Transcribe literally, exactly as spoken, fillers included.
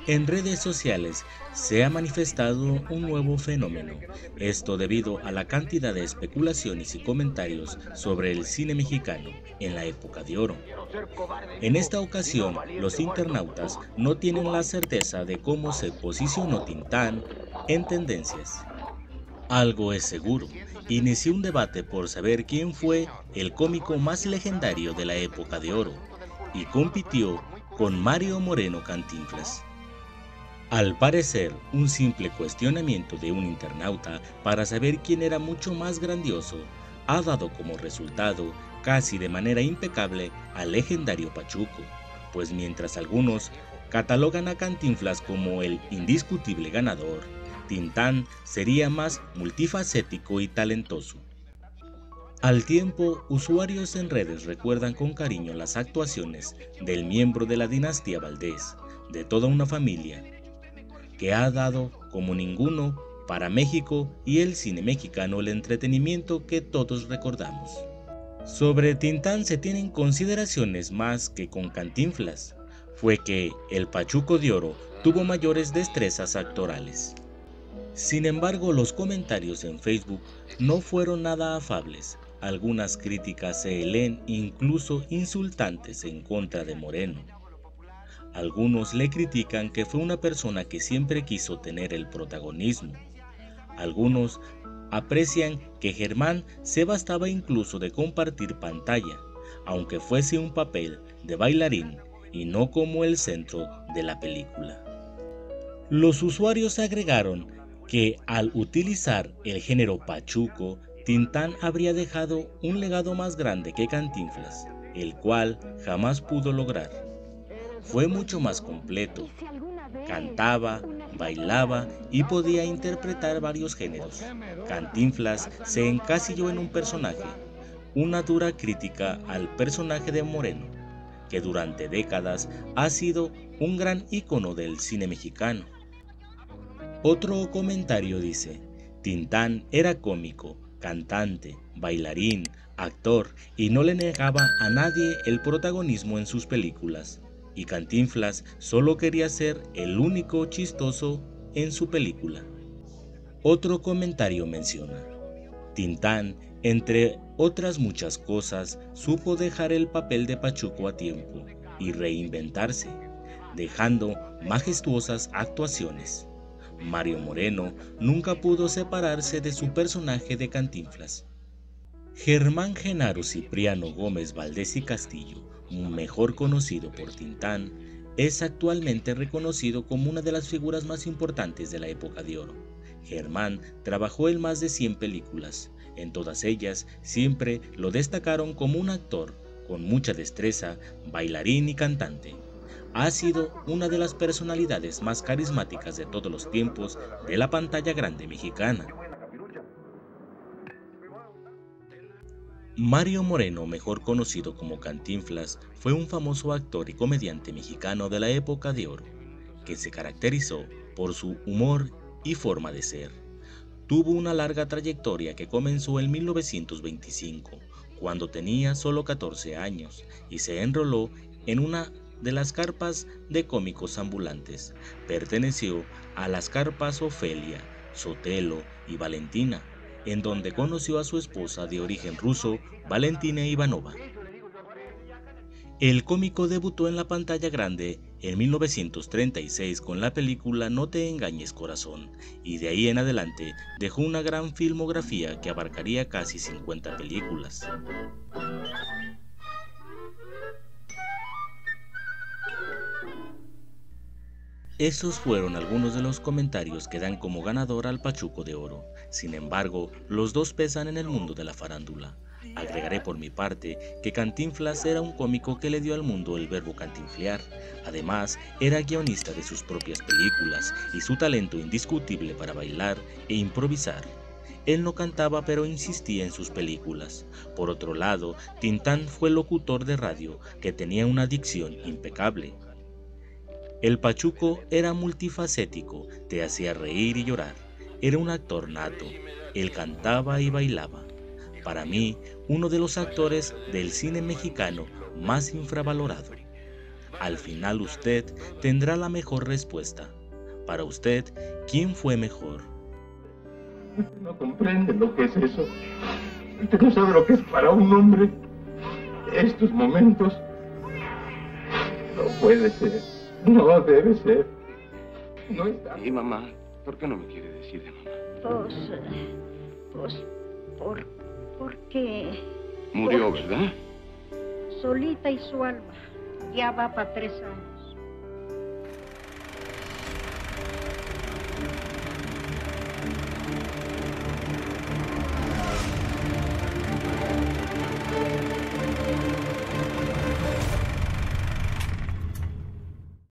En redes sociales se ha manifestado un nuevo fenómeno, esto debido a la cantidad de especulaciones y comentarios sobre el cine mexicano en la época de oro. En esta ocasión, los internautas no tienen la certeza de cómo se posicionó Tintán en tendencias. Algo es seguro, inició un debate por saber quién fue el cómico más legendario de la época de oro, y compitió con Mario Moreno Cantinflas. Al parecer, un simple cuestionamiento de un internauta para saber quién era mucho más grandioso ha dado como resultado, casi de manera impecable, al legendario Pachuco, pues mientras algunos catalogan a Cantinflas como el indiscutible ganador, Tintán sería más multifacético y talentoso. Al tiempo, usuarios en redes recuerdan con cariño las actuaciones del miembro de la dinastía Valdés, de toda una familia, que ha dado como ninguno para México y el cine mexicano el entretenimiento que todos recordamos. Sobre Tintán se tienen consideraciones más que con Cantinflas, fue que el Pachuco de Oro tuvo mayores destrezas actorales. Sin embargo, los comentarios en Facebook no fueron nada afables. Algunas críticas se leen incluso insultantes en contra de Moreno. Algunos le critican que fue una persona que siempre quiso tener el protagonismo. Algunos aprecian que Germán se bastaba incluso de compartir pantalla, aunque fuese un papel de bailarín y no como el centro de la película. Los usuarios agregaron que al utilizar el género pachuco, Tintán habría dejado un legado más grande que Cantinflas, el cual jamás pudo lograr. Fue mucho más completo, cantaba, bailaba y podía interpretar varios géneros. Cantinflas se encasilló en un personaje, una dura crítica al personaje de Moreno, que durante décadas ha sido un gran ícono del cine mexicano. Otro comentario dice: Tintán era cómico, cantante, bailarín, actor y no le negaba a nadie el protagonismo en sus películas, y Cantinflas solo quería ser el único chistoso en su película. Otro comentario menciona: Tintán, entre otras muchas cosas, supo dejar el papel de Pachuco a tiempo y reinventarse, dejando majestuosas actuaciones. Mario Moreno nunca pudo separarse de su personaje de Cantinflas. Germán Genaro Cipriano Gómez Valdés y Castillo, mejor conocido por Tintán, es actualmente reconocido como una de las figuras más importantes de la época de oro. Germán trabajó en más de cien películas. En todas ellas siempre lo destacaron como un actor con mucha destreza, bailarín y cantante. Ha sido una de las personalidades más carismáticas de todos los tiempos de la pantalla grande mexicana. Mario Moreno, mejor conocido como Cantinflas, fue un famoso actor y comediante mexicano de la época de oro, que se caracterizó por su humor y forma de ser. Tuvo una larga trayectoria que comenzó en mil novecientos veinticinco, cuando tenía solo catorce años, y se enroló en una de las carpas de cómicos ambulantes. Perteneció a las carpas Ofelia, Sotelo y Valentina, en donde conoció a su esposa de origen ruso, Valentina Ivanova. El cómico debutó en la pantalla grande en mil novecientos treinta y seis con la película No te engañes corazón, y de ahí en adelante dejó una gran filmografía que abarcaría casi cincuenta películas. Esos fueron algunos de los comentarios que dan como ganador al Pachuco de Oro. Sin embargo, los dos pesan en el mundo de la farándula. Agregaré por mi parte que Cantinflas era un cómico que le dio al mundo el verbo cantinflear. Además, era guionista de sus propias películas y su talento indiscutible para bailar e improvisar. Él no cantaba, pero insistía en sus películas. Por otro lado, Tintán fue locutor de radio que tenía una dicción impecable. El Pachuco era multifacético, te hacía reír y llorar. Era un actor nato, él cantaba y bailaba. Para mí, uno de los actores del cine mexicano más infravalorado. Al final usted tendrá la mejor respuesta. Para usted, ¿quién fue mejor? No comprende lo que es eso. Usted no sabe lo que es para un hombre estos momentos. No puede ser. No debe ser. No está. ¿Y mamá? ¿Por qué no me quiere decir de mamá? Pues, eh, pues, por, porque Murió, ¿verdad? solita y su alma ya va para tres años.